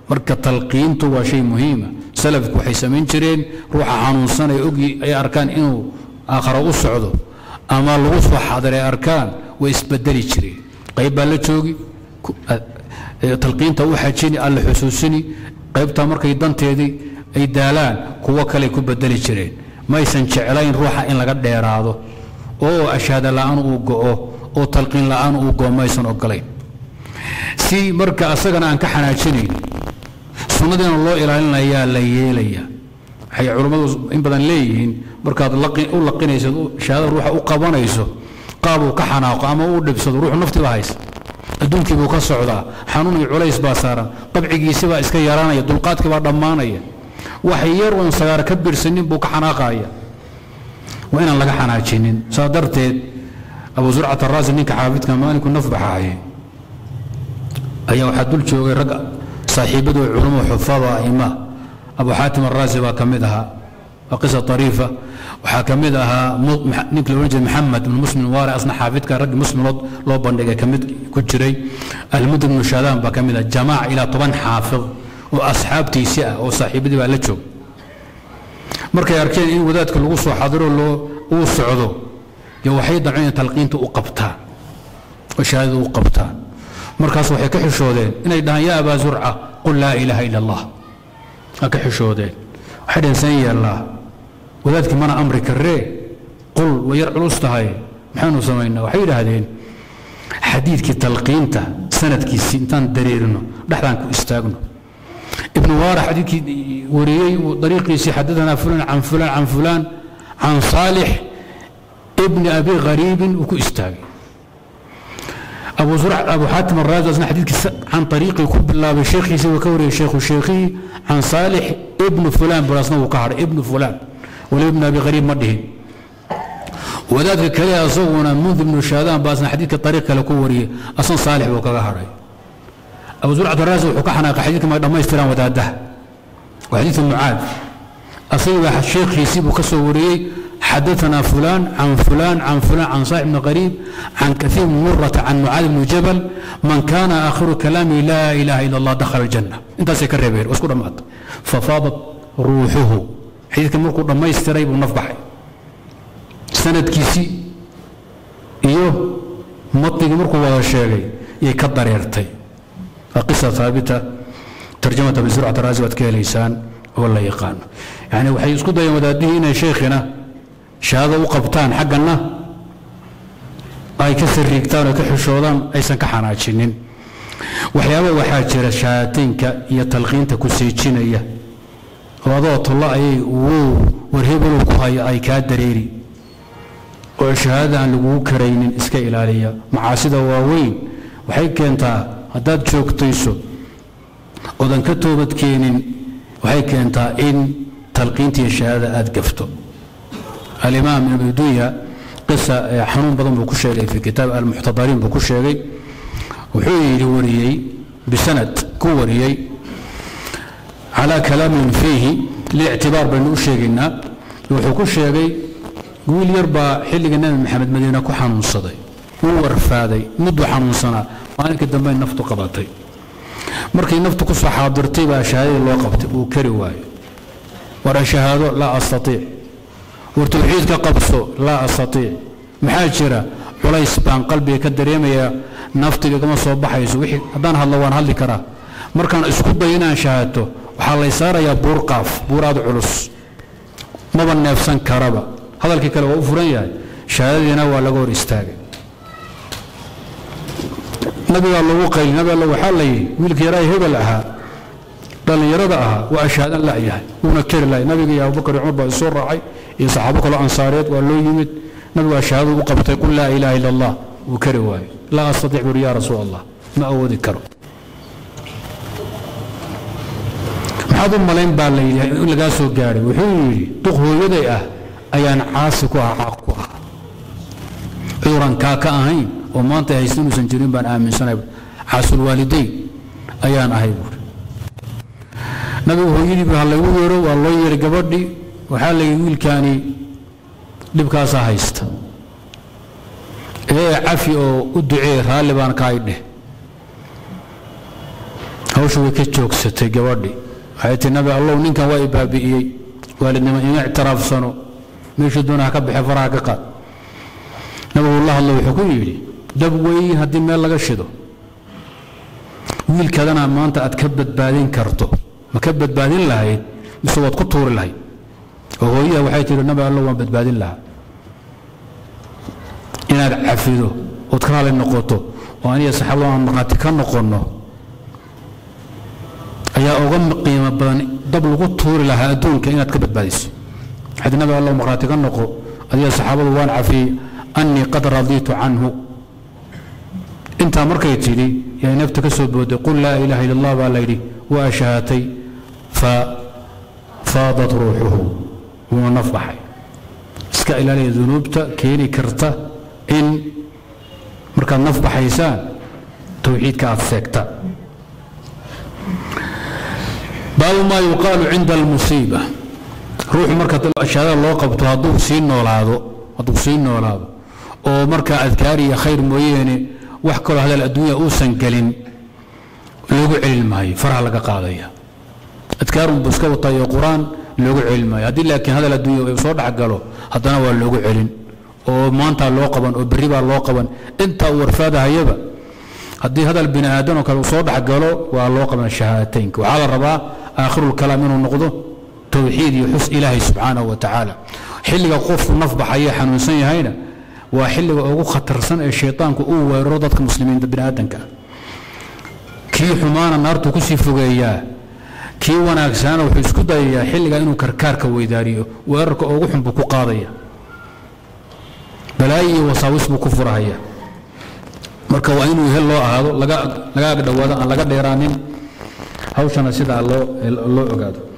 marka talqiintu waa shay muhiima salafku waxay samayn jireen ruuxa xanuunsan ay ogi ay arkaan inuu aakhiro u socdo ama lagu soo xadiray arkaan way isbedeli jireen qayb baa la joogi talqiinta u xajini alla xusuusini qaybta markay danteedii ay daalaan kuwa kale ku bedeli jireen maysan jeclayn ruuxa in laga dheeraado oo ashhada la'aan uu go'o oo talqiin la'aan uu go'o maysan ogolayn si marka asagana aan ka xanaajinayn sunnadina loo ilaalinayaa la yeelaya waxay culimmadu in badan leeyihiin markaad u laqinayso shahaadada ruuxa u qabanayso qaab uu ka xanaaqo ama uu dhibsado ruuxu naftiba haysa adduunkii buu ka socdaa xanuun iyo culays baa saaran qabcigiisi baa iska yaraanaya dulqaadkii baa dhammaanaya wax yar uun sagaar ka birsanin buu ka xanaaqaya waa inaan laga xanaajinin saa darteed abu zurcat arraasi ninka xaafidka maalinku nafbaxaayay ayaa waxaa dul joogay rag saaxiibadu culamo xufaada a'imma abu xaatim arraasi baa ka mid ahaa waa qisa طariifa waxaa ka mid ahaa ninka la odhan jiray maxamed ibn muslim waare asna xaafidka raggi muslimood loo bandhigay ka mid ku jiray almud ibnu shaadaan baa ka mid ah jamaaca ilaa 10 xaafid oo asxaabtiisii ah oo saaxiibadii baa la joog markay arkeen in wadaadka lagu soo xadiro uu socdo iyo waxay daceen talqiinta u qabtaan oo shahaadada u qabtaan markaas waxay ka xishoodeen inay dhahaan yaa abaa zurca qul laa ilaaha ila allah ka xishoodeen waxay dhahan san yeelaa wadaadkii mana amri karee qul way yar culus tahay maxaanu samaynaa waxay yidhaahdeen xadiidkii talqiinta sanadkiisii intaan dareerino dhexdaan ku istaagno ابن وارح حديث وريي وطريقي حدثنا فلان عن فلان عن فلان عن صالح ابن ابي غريب وكو استاغي ابو زرع ابو حاتم الرازي حديث عن طريقي كب الله بشيخي سوى كوري شيخ الشيخي عن صالح ابن فلان براسنا وقهر ابن فلان ولابن ابي غريب مده وذلك كلا يصونا منذ ابن شادان باسنا حديث الطريق لكوري اصلا صالح وكهري أبو زرعة الرازي وحكاحنا حديث ما دام يستلم وداده وحديث معاذ أصيب الشيخ يسيب كسوري حدثنا فلان عن فلان عن فلان عن صاحب بن غريب عن كثير من مرة عن معاذ بن جبل من كان آخر كلامي لا إله إلا الله دخل الجنة أنت سيكرر واسكت مات ففاضت روحه حديث مركو ما يستريب ونفضحي سند كيسي إيوه مطي مركو ولا شيء يكدر يرتي قصة ثابتة ترجمة بزرعة الرازي واتكي ليسان ولا يقان يعني وحي يسكت يوم ودادهين شيخنا شهادة وقبطان حقنا أي كسر ريكتان وكحشوضان أيسان كحاناتشنين وحيابا وحاجر شهاتين يتلقين تكسيتشين إياه وضوط الله أي ورهبوا لكوهاي أي كادريري وشهادة عن لقوه كرين إسكا إلالية معاسدة واوين وحي كنتا haddaad joogtayso oodan ka toobad keenin waxay keentaa in talqiintii shahaada aad gafto alimaam ibn dunya qisa xanuun badan buu ku sheegay fi kitaab al-muhtadarin buu ku sheegay wuxuu yiri wariyay bisanad ku wariyay ala kalaamin fihi li'tibar banu sheegina wuxuu ku sheegay wiil yarba xilliga nabi maxamed madiina ku xanuunsaday uu warfaaday muddo xanuunsanaa maalinka dambe naftu qabatay markay naftu ku soo xaadirtay baa shahaadada loo qabtay uu kari waayo wara shahaado la astati war tawxiidka qabso la astati maxaa jira culays baan qalbiga ka dareemaya naftiga kama soo baxayso wixii hadaan hadlo waan hadli karaa markaan isku dayo inaan shahaado waxaa la saarayaa buur qaaf buuraad culus maba neefsan karaba hadalkii kale waa u furan yahay shahaadadiina waa laga hor istaagay نبي الله وقيل نبي الله وحالي ويلك يراي هبل أها قال يرضى أها وأشهد أن لا إله ونكر الله نبي يا أبو بكر عمر بن راعي يصحابك الأنصاريات وقالوا يمت نبي أشهد وقبت يقول لا إله إلا الله وكرواي لا أستطيع يا رسول الله ما أود كرو هذا ملين بالي يقول لك أسوق جاري وحيري تقوى يدي أيان عاسكها عاقها عورا كاكا أهين وما أنت هيستون سنجرين بان آمن سنة عاصل الوالدين أيان أهيبور نبي وحيري بهالله يورو والله يرقبردي وحالي يقول كاني لبكاسا هيست إيه عفي أو أدعي هالي بان كايده هو hawshu way ka joogsatay gabadhi waxay tii nabi allah ninkan waa ibaabi'iyey waalidnimo ima ictiraafsano meeshuu doonaha ka bixi faraha ka qaad nabigu allah allah wuxuu ku yidhi dab weyn haddii meel laga shido wiilkaadana maanta aad ka badbaadin karto ma ka badbaadin lahayd mise waad ku tuuri lahayd oo hooyaha waxay tihi nabi allah waan badbaadin lahaa inaad cafido ood ka raali noqoto oo aniga saxaabada aan markhaati ka noqonno ayaa uga qiimo badan dab lagu tuuri lahaa adduunka inaad ka badbaadiso xadi nabi allah markhaati ka noqo adiga saxaabadu waan cafiyey annii qad radiitu canhu intaa markay tidhi yaa nafta ka soo booday qul laa ilaaha ila allah baa layidhi waa shahaatay fa faadat ruuxuhu wuu naf baxay iska ilaaliya dunuubta keeni karta in markaad naf baxaysaan tawxiidka aad seegta baabu maa yuqaalu cinda almusiiba ruuxu marka shahaadada loo qabto hadduu sii noolaado oo markaa adkaar iyo khayr mooyeene wax kaloo hadal adduunya uusan gelin loogu celin maayo faraha laga qaadaya adkaarun buu iska wataa iyo qur-aan loogu celin maayo haddii laakiin hadal adduunya uu soo dhex galo haddana waa loogu celin oo maanta loo qaban oo berri baa loo qaban intaa uu warfaadahayaba haddii hadal bini aadan oo kale uu soo dhex galo waa loo qaban shahaadateynka waxaa la rabaa aakhirul kalaam inuu noqdo tawxiid iyo xus ilaahay subxaanahu wa tacaala xilliga qofku naf baxaya xanuunsan yahayna waa xilliga ugu khatarsan ee shaytaanku uu weeraro dadka muslimiinta bini aadanka kii xumaana naartu ku sii fogeeyaa kii wanaagsaana wuxuu isku dayayaa xilliga inuu karkaarka weydaariyo weerarka ugu xun buu ku qaadaya balaayi iyo wasaawis buu ku furahaya marka waa inuu hel loo ahaado laga ag dhowaado aan laga dheeraanin hawshana sidaa loo ogaado